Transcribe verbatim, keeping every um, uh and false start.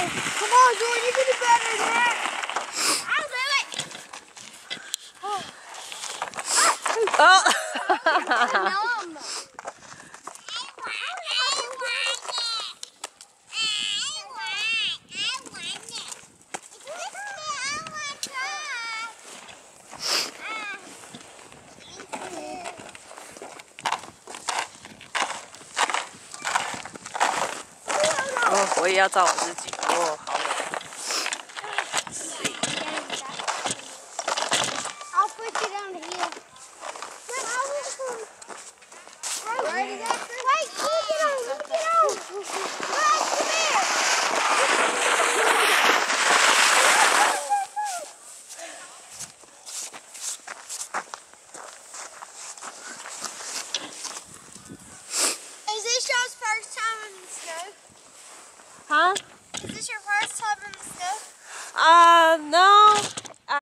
Come on, Jordan, you can do better than that. I'll do it. Oh! Numb. 哦，我也要照我自己。哦，好美。 I'll put you down here. Wait, I was from... Wait, wait, wait, look it on, look it on. Guys, come here. Is this y'all's first time in the snow? Huh? Is this your first time in the snow? Uh, no.